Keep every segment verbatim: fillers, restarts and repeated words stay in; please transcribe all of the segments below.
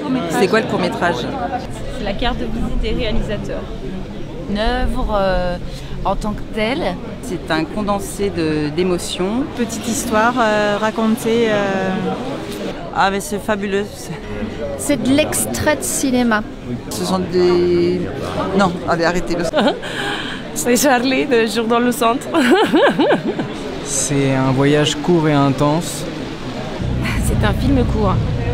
court-métrage. C'est quoi le court-métrage? C'est la carte de visite des réalisateurs. Une œuvre euh, en tant que telle. C'est un condensé de- d'émotions. Petite histoire euh, racontée. Euh... Ah mais c'est fabuleux. C'est de l'extrait de cinéma. Ce sont des... Non, allez arrêtez-le. C'est Charlie de Jour dans le centre. C'est un voyage court et intense. C'est un film court.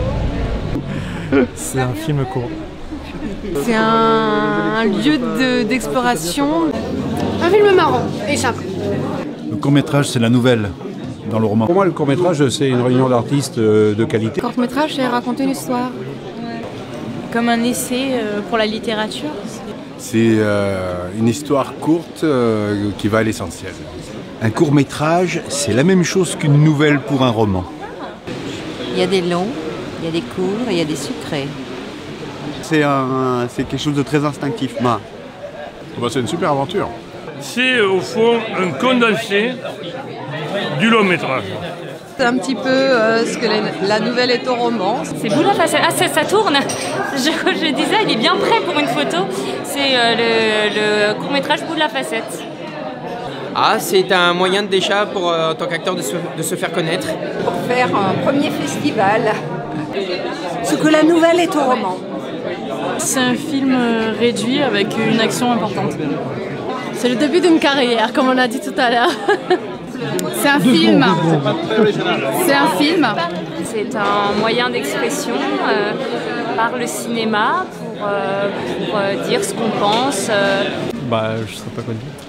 C'est un film court. C'est un, un lieu de- d'exploration. Un film marrant et simple. Le court-métrage, c'est la nouvelle dans le roman. Pour moi, le court-métrage, c'est une réunion d'artistes de qualité. Le court-métrage, c'est raconter une histoire. Comme un essai euh, pour la littérature. C'est euh, une histoire courte euh, qui va à l'essentiel. Un court-métrage, c'est la même chose qu'une nouvelle pour un roman. Il y a des longs, il y a des courts et il y a des sucrés. C'est un, c'est quelque chose de très instinctif. Ma. Bah, c'est une super aventure. C'est au fond un condensé du long métrage. C'est un petit peu euh, ce que la, la nouvelle est au roman. C'est boule à facette. Ah, ça, ça tourne. Je, je disais, il est bien prêt pour une photo. C'est euh, le, le court-métrage boule à facette. Ah, c'est un moyen déjà pour, euh, en tant qu'acteur de se, de se faire connaître. Pour faire un premier festival. Ce que la nouvelle est au roman. C'est un film euh, réduit avec une action importante. C'est le début d'une carrière, comme on a dit tout à l'heure. C'est un film. C'est un film. C'est un moyen d'expression euh, par le cinéma pour, euh, pour euh, dire ce qu'on pense. euh. Bah, je serais pas connu.